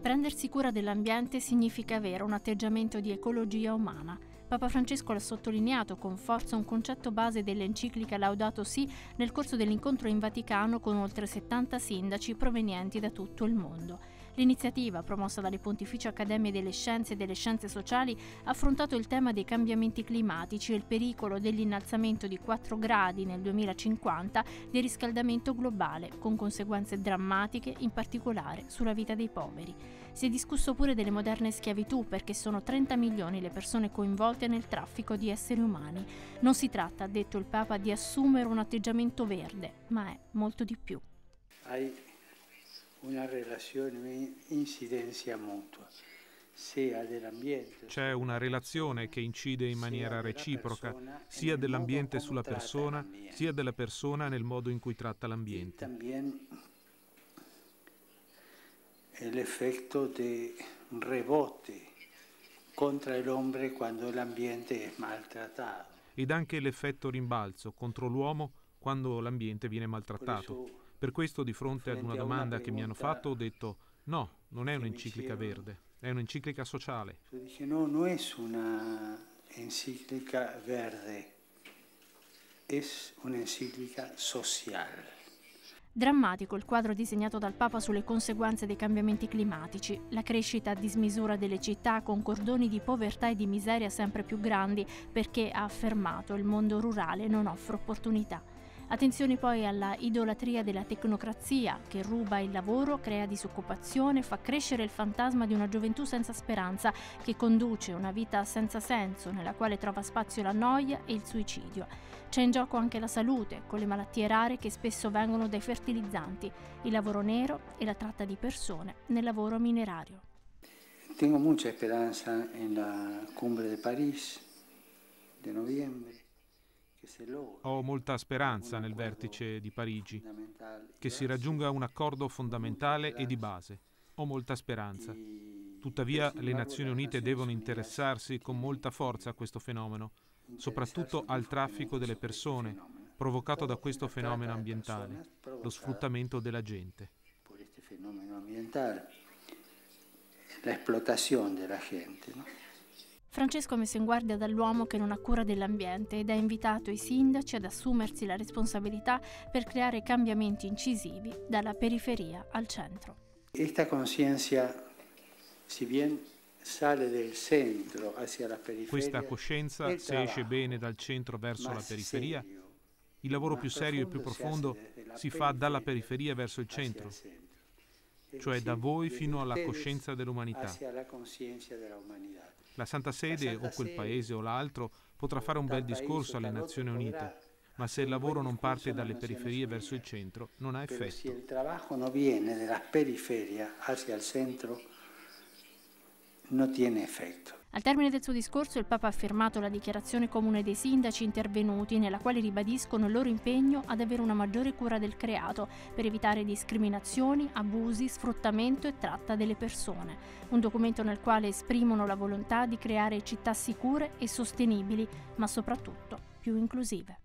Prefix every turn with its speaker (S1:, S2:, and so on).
S1: Prendersi cura dell'ambiente significa avere un atteggiamento di ecologia umana. Papa Francesco l'ha sottolineato con forza un concetto base dell'enciclica Laudato Si nel corso dell'incontro in Vaticano con oltre 70 sindaci provenienti da tutto il mondo. L'iniziativa, promossa dalle Pontificie Accademie delle Scienze e delle Scienze Sociali, ha affrontato il tema dei cambiamenti climatici e il pericolo dell'innalzamento di 4 gradi nel 2050 del riscaldamento globale, con conseguenze drammatiche, in particolare sulla vita dei poveri. Si è discusso pure delle moderne schiavitù, perché sono 30 milioni le persone coinvolte nel traffico di esseri umani. Non si tratta, ha detto il Papa, di assumere un atteggiamento verde, ma è molto di più.
S2: Una relazione incidenza mutua, sia dell'ambiente.
S3: C'è una relazione che incide in maniera reciproca, sia dell'ambiente sulla persona, sia della persona nel modo in cui tratta l'ambiente.
S2: L'effetto di rebote contro l'uomo quando l'ambiente è maltrattato.
S3: Ed anche l'effetto rimbalzo contro l'uomo quando l'ambiente viene maltrattato. Per questo, di fronte ad una domanda che mi hanno fatto, ho detto: no, non è un'enciclica verde, è un'enciclica sociale.
S2: No, non è una enciclica verde, è un'enciclica sociale.
S1: Drammatico il quadro disegnato dal Papa sulle conseguenze dei cambiamenti climatici, la crescita a dismisura delle città con cordoni di povertà e di miseria sempre più grandi, perché, ha affermato, il mondo rurale non offre opportunità. Attenzione poi alla idolatria della tecnocrazia, che ruba il lavoro, crea disoccupazione, fa crescere il fantasma di una gioventù senza speranza, che conduce una vita senza senso, nella quale trova spazio la noia e il suicidio. C'è in gioco anche la salute, con le malattie rare che spesso vengono dai fertilizzanti, il lavoro nero e la tratta di persone nel lavoro minerario.
S2: Tengo mucha speranza nella cumbre di Parigi di novembre.
S3: Ho molta speranza nel vertice di Parigi, che si raggiunga un accordo fondamentale e di base. Ho molta speranza. Tuttavia, le Nazioni Unite devono interessarsi con molta forza a questo fenomeno, soprattutto al traffico delle persone, provocato da questo fenomeno ambientale, lo sfruttamento della gente.
S2: L'esplotazione della gente, no?
S1: Francesco ha messo in guardia dall'uomo che non ha cura dell'ambiente ed ha invitato i sindaci ad assumersi la responsabilità per creare cambiamenti incisivi dalla periferia al centro.
S2: Questa coscienza, si bien sale del centro hacia la periferia,
S3: questa coscienza, se esce bene dal centro verso la periferia, il lavoro più serio e più profondo si fa dalla periferia verso il centro, cioè da voi fino alla coscienza dell'umanità. La Santa Sede o quel paese o l'altro potrà fare un bel discorso alle Nazioni Unite, ma se il lavoro non parte dalle periferie verso il centro non ha effetto.
S2: Se il lavoro non viene dalla periferia hacia il centro non tiene effetto.
S1: Al termine del suo discorso il Papa ha firmato la dichiarazione comune dei sindaci intervenuti, nella quale ribadiscono il loro impegno ad avere una maggiore cura del creato per evitare discriminazioni, abusi, sfruttamento e tratta delle persone. Un documento nel quale esprimono la volontà di creare città sicure e sostenibili, ma soprattutto più inclusive.